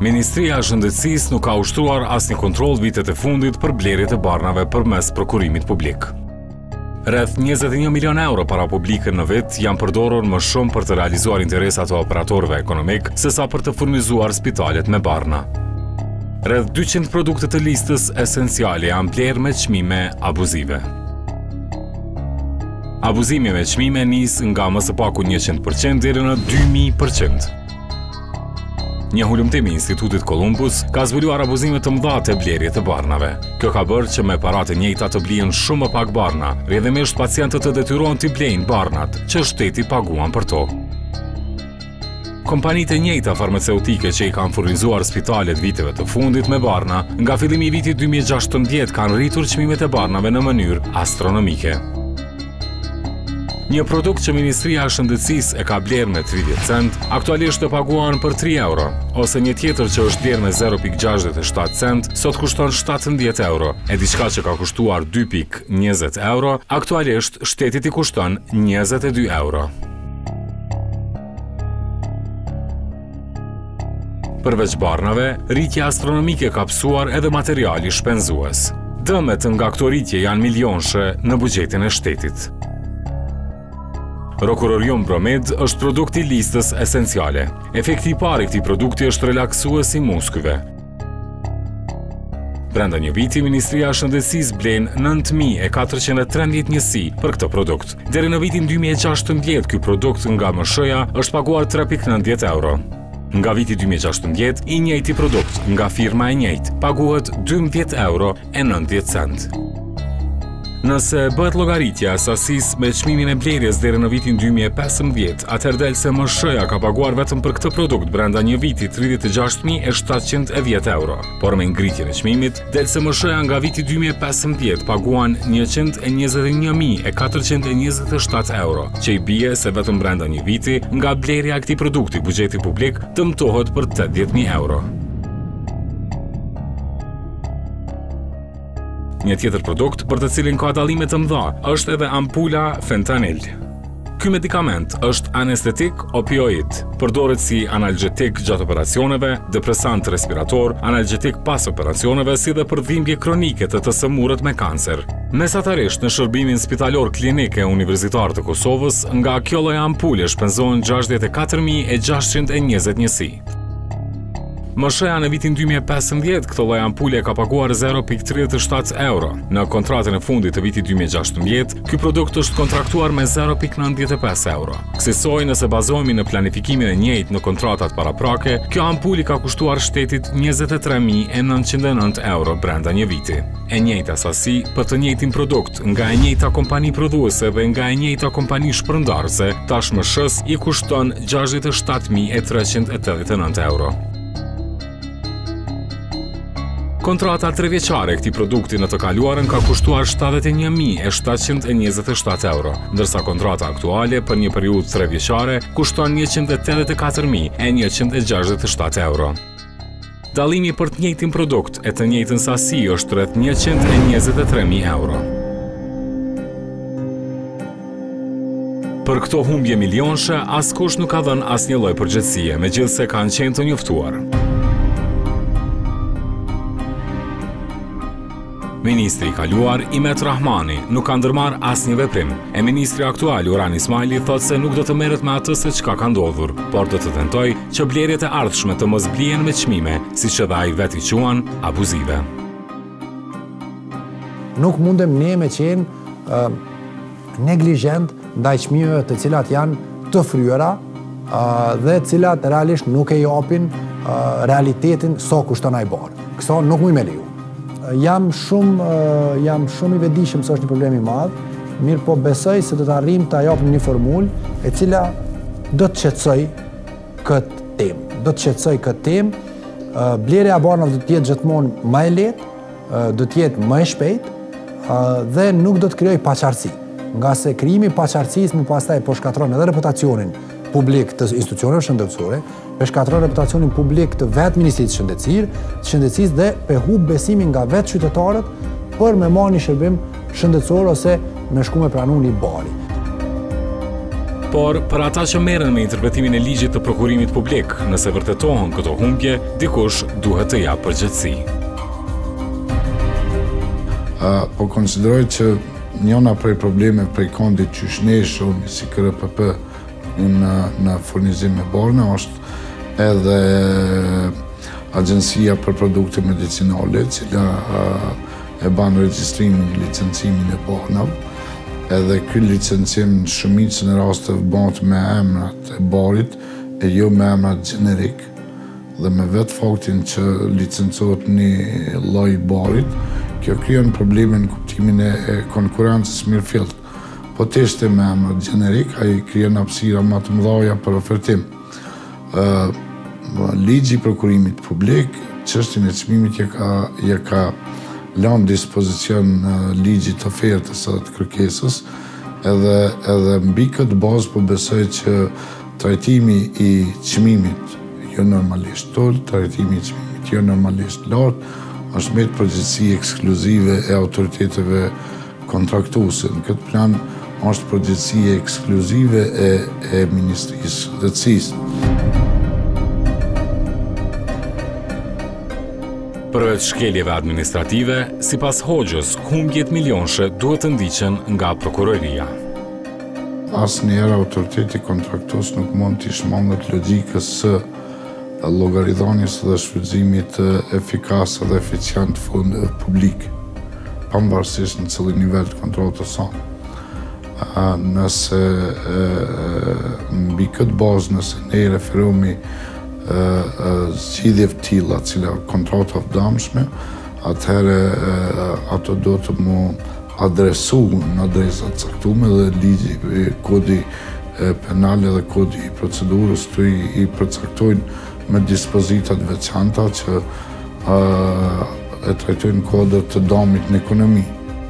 Ministria e Shëndetësisë nuk ka ushtruar asnjë kontroll vitet e fundit për blerjet e barnave përmes prokurimit publik. Rreth 21 milion euro para publike në vit janë përdorur më shumë për të realizuar interesat e operatorëve ekonomik sesa për të furnizuar spitalet me barna. Rreth 200 produkte të listës esenciale janë blerë me çmime abuzive. Abuzimi me çmime nis nga më së paku 100% deri në 2000%. Një hulumtim i Institutit Columbus ka zbuluar abuzime të mëdha te blerjet e barnave. Kjo ka bërë që me paratë e njëjta të blihen shumë më pak barna, rrjedhimisht pacientët të detyrohen të blejnë barnat që shteti paguan për to. Kompanitë e njëjta farmaceutike që i kanë furnizuar spitalet viteve të fundit me barna, nga fillimi i vitit 2016 kanë rritur çmimet e barnave në mënyrë astronomike. Një produkt që Ministria e Shëndetësisë e ka blerë me 30 cent, aktualisht e paguan për 3 euro, ose një tjetër që është blerë me 0,67 cent, sot kushton 17 euro, e diçka që ka kushtuar 2,20 euro, aktualisht shtetit i kushton 22 euro. Përveç barnave, rritja astronomike ka psuar edhe materiali shpenzues. Dëmet nga këto rritje janë milionshë në buxhetin e shtetit. Rokurorium Bromid është produkti listës esenciale. Efekti i parë i këtij produkti është relaksues i muskujve. Brenda një viti, Ministria e Shëndetësisë blen 9413 njësi për këtë produkt. Deri në vitin 2016, ky produkt nga MSH-ja është paguar 3,90 euro. Nga viti 2016, i njëjti produkt nga firma e njëjtë paguhet 12 euro e 90 cent. Nëse bëhet llogaritja e sasisë me çmimin e blerjes deri në vitin 2015, atëherë del se MSH-ja ka paguar vetëm për këtë produkt brenda një viti 36.710 euro. Por me ngritjen e çmimit, del se MSH-ja nga viti 2015 paguan 121.427 euro, që i bie se vetëm brenda një viti nga blerja e këtij produkti buxheti publik dëmtohet për 80.000 euro. Një tjetër produkt për të cilin ka dallime të mëdha është edhe ampula fentanil. Ky medikament është anestetik opioid, përdoret si analgjetik gjatë operacioneve, depresant respirator, analgjetik pas operacioneve, si dhe për dhimbje kronike të sëmurët me kancer. Mesatarisht në shërbimin spitalor klinik e Universitar të Kosovës, nga kjo lloj ampule shpenzohen 64.620 njësi. MSH-ja në vitin 2015 këtë lloj ampule ka paguar 0,37 euro. Në kontratën e fundit të vitit 2016, ky produkt është kontraktuar me 0,95 euro. Kësaj nëse bazohemi në planifikimin e njëjtë në kontratat paraprake, kjo ampuli ka kushtuar shtetit 23.909 euro brenda një viti. E njëjta sasi për të njëjtin produkt nga e njëjta kompani prodhuese dhe nga e njëjta kompani shpërndarëse, tash MSH-s i kushton 67.389 euro. Kontrata 3 vjeçare e këtij produkti në të kaluarën ka kushtuar 71.727 euro, ndërsa kontrata aktuale për një periudhë 3 vjeçare kushton 184.167 euro. Dallimi për të njëjtin produkt e të njëjtën sasi është rreth 123.000 euro. Për këto humbje milionshë, askush nuk ka dhënë asnjë lloj përgjegjësie, megjithse kanë qenë të njoftuar. Ministri i kaluar, Imet Rahmani, nuk ka ndërmarrë asnjë veprim. E ministri aktual, Uran Ismaili, thotë se nuk do të merret me atë se çka ka ndodhur, por do të tentojë që blerjet e ardhshme të mos blihen me çmime, siç edhe ai vetë i quan, abuzive. Nuk mundem ne me qenë neglizhent ndaj çmimeve të cilat janë të fryera dhe të cilat realisht nuk e japin realitetin sa kushton ai bar. Këso nuk mund me leju. Jam shumë i vetëdijshëm se është një problem i madh, mirë po besoj se do të arrijmë ta japim një formulë e cila do të shqetësoj këtë temë. Blerja e barnave do të jetë gjithmonë më e lehtë, do të jetë më e shpejtë dhe nuk do të krijojë paqartësi. Nga se krijimi i paqartësisë më pastaj po shkatron edhe reputacionin publik të institucioneve shëndetësore, pe shkatron reputacionin publik të vetë Ministrisë Shëndetësisë dhe pe humb besimin nga vetë qytetarët për me marrë një shërbim shëndetësor ose me shku me pranu një bari. Por për ata që merren me interpretimin e ligjit të prokurimit publik, nëse vërtetohen këto humbje, dikush duhet të japë përgjegjësi. Po konsideroj që njëna prej probleme prej kondit që shneshëm si KRPP në furnizim me borne është edhe Agjencia për Produkte Medicinale, cila e ban regjistrimin, licencimin e bornave, edhe ky licencim në shumicën e rasteve bëhet me emrat e barit e jo me emrat gjenerik, dhe me vetë faktin që licencohet një lloj barit, kjo krijon probleme në kuptimin e konkurrencës mirëfillt. Po teshte me emrat gjenerik, ai krijon hapësira më të mëdha për ofertim. Ligji i prokurimit publik, çështjen e çmimit ja ka lënë dispozicion ligjit të ofertës së kërkesës, edhe mbi këtë bazë po besoj që trajtimi i çmimit jo normalisht tol, trajtimi i çmimit jo normalisht lart, është me përgjegjësi ekskluzive e autoriteteve kontraktuese. Në këtë plan është përgjegjësi ekskluzive e Ministrisë Drejtësisë. Përveç shkeljeve administrative, sipas Hoxhës, humbjet milionshë duhet të ndiqen nga prokuroria. Asnjëherë autoriteti kontraktues nuk mund të shmanget logjikës së llogaridhënies dhe shfrytëzimit efikas dhe eficient të fondeve publike, pavarësisht në cili nivel të kontratës son. Nëse mbi këtë bazë, nëse ne referohemi zgjidhjeve të tilla, cila kontrata vdamshme, atëherë ato do të mu adresu në adresa të caktuara dhe ligji, kodi penal dhe kodi i procedurës të i përcaktojnë me dispozitat veçanta që e trajtojnë kodët të dëmit në ekonomi.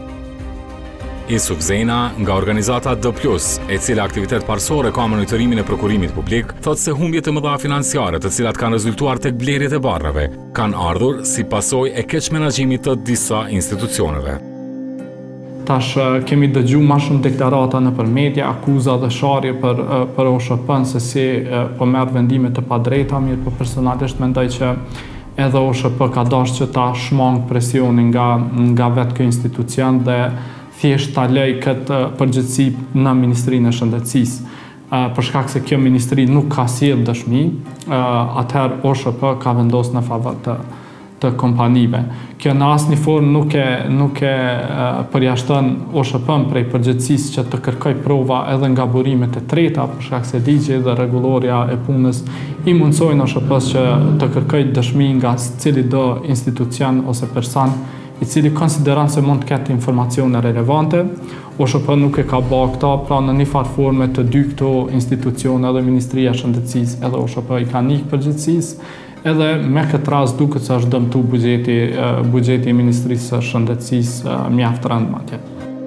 Isuf Zena, nga organizata D+, e cila aktivitet parsorë ka monitorimin e prokurimit publik, thotë se humbjet e mëdha financiare të cilat kanë rezultuar tek blerjet e barrave, kanë ardhur si pasojë e keq menaxhimit të disa institucioneve. Tash kemi dëgju ma shumë deklarata nëpër media, akuza dhe sharje për OSHP-n se si po merr vendime të padrejta, mirë po personalisht mendoj që edhe OSHP ka dashur që ta shmang presionin nga vetë ky institucion dhe thjesht ta lej këtë përgjegjësi në Ministrinë e Shëndetësisë. Për shkak se kjo ministri nuk ka sjellë dëshmi, atëherë OSHP ka vendosur në favor të kompanive. Kjo në asnjë formë nuk e përjashton OSHP-n prej përgjegjësisë që të kërkoj prova edhe nga burimet e treta, për shkak se ligji dhe rregulloria e punës i mundsojnë OSHP-s që të kërkoj dëshmi nga cili do institucion ose person i cili konsideron se mund të ketë informacione relevante. OSHP nuk e ka bërë këta, pra në një farë forme të dy këto institucione, edhe Ministria e Shëndetësisë edhe OSHP i ka nikë përgjegjësisë, edhe me këtë rast duket se është dëmtu buxheti i Ministrisë së Shëndetësisë mjaft rënd madje.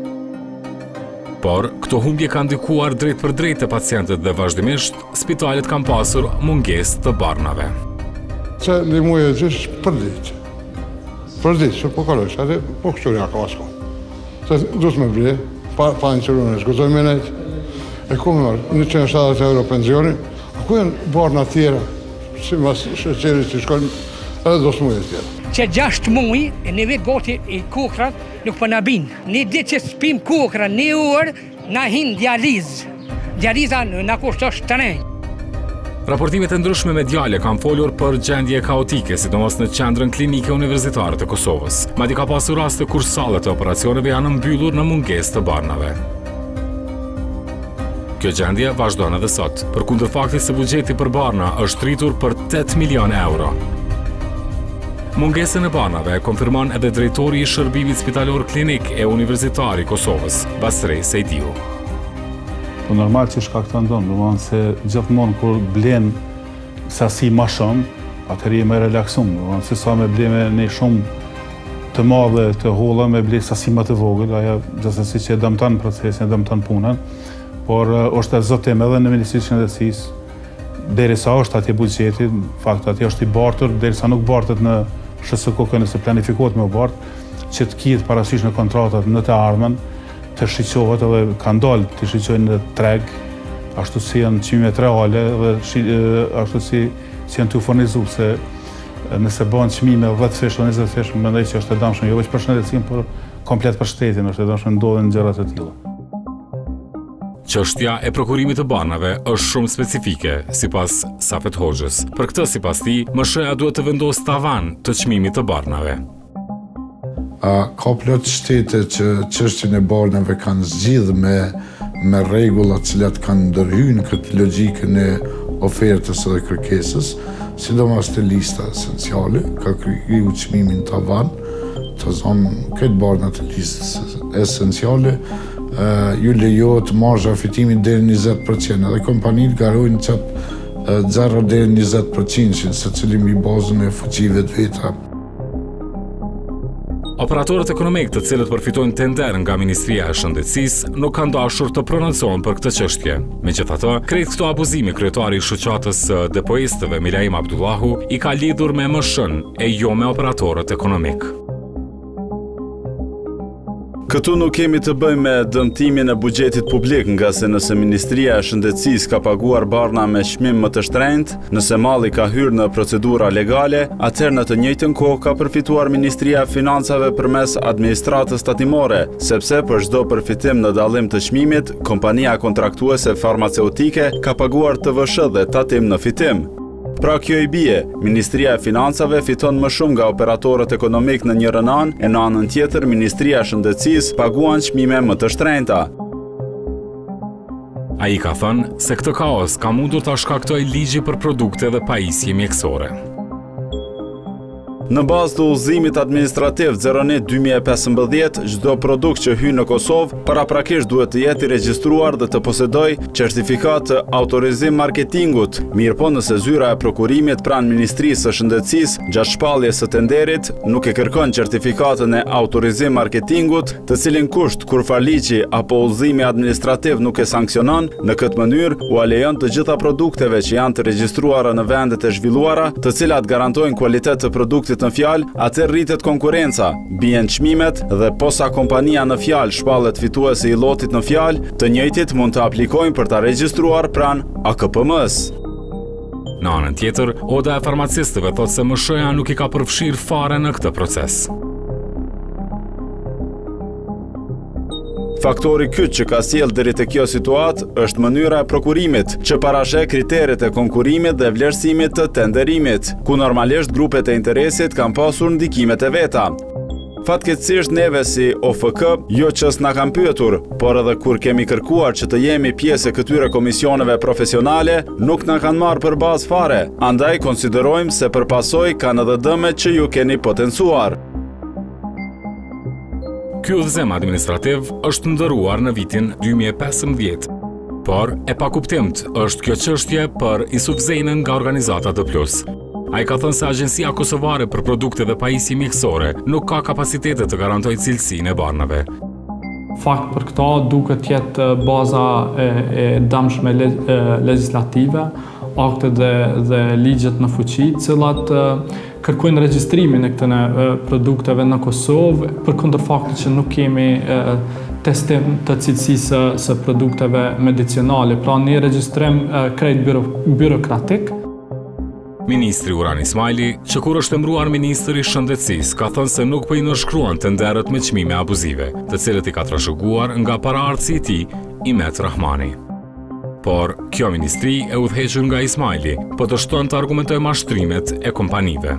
Por, këto humbje kanë ndikuar drejt për drejt të pacientët dhe vazhdimisht spitalet kanë pasur mungesë të barnave. Që limoje gjysh për ditë. Për ditë, që po kalojsh, atë po kështuria ka asko. Se du të me ble, pa insurune, shguzoj me nejtë, e ku me marë, 170 euro pensioni, a ku janë barna tjera, si mas shëqerit që shkojnë, edhe do së muje tjera. Që 6 muj, e neve goti i kukrat nuk për nabin. Ne ditë që spim kukra, një orë, na hin dializë. Dializa në kushtosh të nej. Raportimet e ndryshme mediale kanë folur për gjendje kaotike, sidomos në qendrën klinike universitare të Kosovës. Madje ka pasur raste kur sallet e operacioneve janë mbyllur në mungesë të barnave. Kjo gjendje vazhdon edhe sot, përkundër faktit se buxheti për barna është rritur për 8 milion euro. Mungesën e barnave konfirmon edhe drejtori i shërbimit spitalor klinik e universitar i Kosovës, Basrej Sejdiu. Po normal që shkakton ndonë, domethënë se gjithmonë kur blen sasi më shumë, atëherë je më relaksum, domethënë se sa me blen me një shumë të madhe të holla me blen sasi më të vogël, ajo gjithsesi që dëmton procesin, dëmton punën, por është zotim edhe në Ministrinë e Shëndetësisë, derisa është atje buxheti, në fakt atje është i bartur, derisa nuk bartet në SHSK nëse planifikohet me u bart, që të kihet parasysh në kontratat në të ardhmen, të shiqohet edhe kanë dalë të shiqojnë në treg, ashtu si janë çmimet reale dhe ashtu si janë të furnizuar, se nëse bëhen çmime 10 fish o 20 fish, mendoj që është e dëmshme jo vetëm për shëndetësinë, por komplet për shtetin, është e dëmshme ndodhen gjëra të tilla. Çështja e prokurimit të banave është shumë specifike, sipas Safet Hoxhës. Për këtë, sipas tij, MSH-ja duhet të vendosë tavan të çmimit të barnave. Ka plot shtete që çështjen e barnave kanë zgjidhur me rregulla të cilat kanë ndërhyrë këtë logjikën e ofertës dhe kërkesës, sidomos të lista esenciale, ka kriju çmimin tavan, të zonë këtë barna të listës esenciale, ju lejohet marzha fitimit deri 20%, dhe kompanitë garojnë qatë 0 deri 20%, se cili mbi bazën e fuqive të veta. Operatorët ekonomik të cilët përfitojnë tender nga Ministria e Shëndetësisë nuk kanë dashur të prononcojnë për këtë çështje. Megjithatë, krejt këto abuzime kryetari i shoqatës së depoistëve Milaim Abdullahu i ka lidhur me MSH-n e jo me operatorët ekonomik. Këtu nuk kemi të bëjmë me dëmtimin e buxhetit publik, nga se nëse Ministria e Shëndetësisë ka paguar barna me çmim më të shtrenjtë, nëse malli ka hyrë në procedura legale, atëherë në të njëjtën kohë ka përfituar Ministria e Financave përmes administratës tatimore, sepse për çdo përfitim në dallim të çmimit, kompania kontraktuese farmaceutike ka paguar TVSH dhe tatim në fitim. Pra kjo i bie, Ministria e Financave fiton më shumë nga operatorët ekonomik në njërin anë, e në anën tjetër Ministria e Shëndetësisë paguan çmime më të shtrenjta. Ai ka thënë se këtë kaos ka mundur ta shkaktojë ligji për produkte dhe pajisje mjekësore. Në bazë të udhëzimit administrativ 01/2015, çdo produkt që hyn në Kosovë paraprakisht duhet të jetë i regjistruar dhe të posedojë certifikat të autorizim marketingut. Mirëpo nëse zyra e prokurimit pranë Ministrisë së Shëndetësisë gjatë shpalljes së tenderit nuk e kërkon certifikatën e autorizim marketingut, të cilin kusht kur farliqi apo udhëzimi administrativ nuk e sanksionon, në këtë mënyrë u alejon të gjitha produkteve që janë të regjistruara në vendet e zhvilluara, të cilat garantojnë kualitet të produktit në fjalë, atë rritet konkurenca, bien çmimet dhe posa kompania në fjalë shpallet fituesi i lotit në fjalë, të njëjtit mund të aplikojnë për ta regjistruar pranë AKPM-s. Në anën tjetër, Oda e farmacistëve thotë se MSH-ja nuk i ka përfshirë fare në këtë proces. Faktori kyç që ka sjellë deri te kjo situatë është mënyra e prokurimit, që parasheh kriteret e konkurimit dhe vlerësimit të tenderimit, ku normalisht grupet e interesit kanë pasur ndikimet e veta. Fatkeqësisht neve si OFK, jo që s'na kanë pyetur, por edhe kur kemi kërkuar që të jemi pjesë e këtyre komisioneve profesionale, nuk na kanë marrë për bazë fare, andaj konsiderojmë se përpasoj kanë edhe dëmet që ju keni potencuar. Ky udhëzim administrativ është ndëruar në vitin 2015, por e pakuptimt është kjo çështje për Isuf Zejnën nga Organizata D+. Ai ka thënë se Agjencia Kosovare për Produkte dhe Pajisje Mjekësore nuk ka kapacitete të garantojë cilësinë e barnave. Fakt për këto duket jetë baza e dëmshme legislative, aktet dhe ligjet në fuqi, cilat kërkojnë regjistrimin e këtyre produkteve në Kosovë, për kundër faktit që nuk kemi testim të cilësisë së produkteve medicinale, pra një regjistrim krejt byrokratik. Ministri Uran Ismaili, që kur është emëruar Ministri i Shëndetësisë, ka thënë se nuk po i nënshkruan tenderët me çmime abuzive, të cilët i ka trashëguar nga paraardhësi i tij Imet Rahmani. Por kjo ministri e udhëhequr nga Ismaili po dështon të argumentojë mashtrimet e kompanive.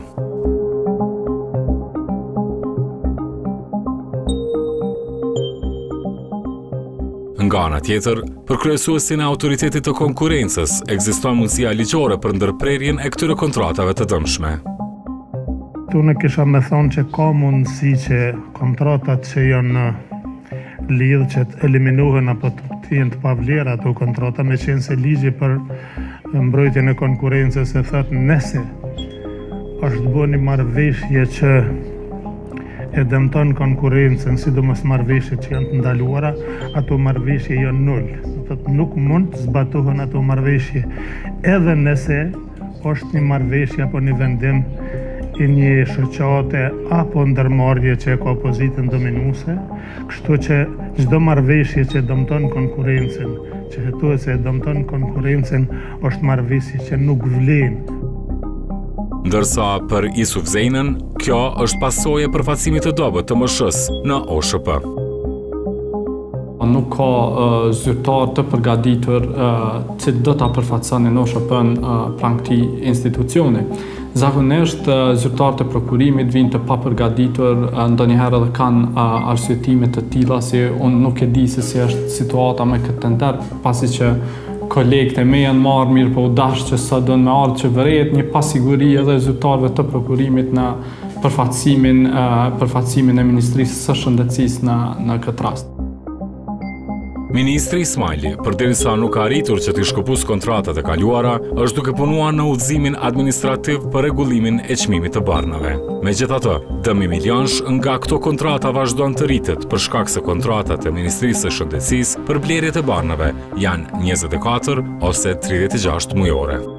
Nga ana tjetër, për kryesuesin e Autoritetit të Konkurrencës ekziston mundësia ligjore për ndërprerjen e këtyre kontratave të dëmshme. Unë kisha me thonë që ka mundësi që kontratat që janë lidhë që të eliminohen apo të jenë të pavlera ato kontrata, me qenë se ligji për mbrojtjen e konkurrencës e thotë nëse është bërë një marrëveshje që e dëmton konkurrencën, sidomos marrëveshjet që janë të ndaluara, ato marrëveshje janë nul. Thotë nuk mund të zbatohen ato marrëveshje, edhe nëse është një marrëveshje apo një vendim i një shoqate apo ndërmarrje që ka pozitën dominuese, kështu që çdo marrëveshje që dëmton konkurrencën, që hetuese dëmton konkurrencën është marrëveshje që nuk vlen. Ndërsa për Isuf Zejnën, kjo është pasojë e përfaqësimit të dobët të MSH-s në OSHP. Nuk ka zyrtar të përgatitur që do ta përfaqësonin OSHP-n pranë këtij institucioni. Zakonisht zyrtarët e prokurimit vinë të papërgatitur, ndonjëherë edhe kanë arsyetime të tilla si unë nuk e di se si është situata me këtë tender, pasi që kolegët e me janë marrë mirë, po u dash që sa do me ardhë që vërehet një pasiguri edhe zyrtarëve të prokurimit në përfaqësimin e Ministrisë së Shëndetësisë në këtë rast. Ministri Ismaili, përderisa nuk ka arritur që t'i shkëpus kontratat e kaluara, është duke punuar në udhëzimin administrativ për rregullimin e çmimit të barnave. Megjithatë, dëmi milionsh nga këto kontrata vazhdon të rritet për shkak se kontratat e Ministrisë së Shëndetësisë për blerjet e barnave janë 24 ose 36 mujore.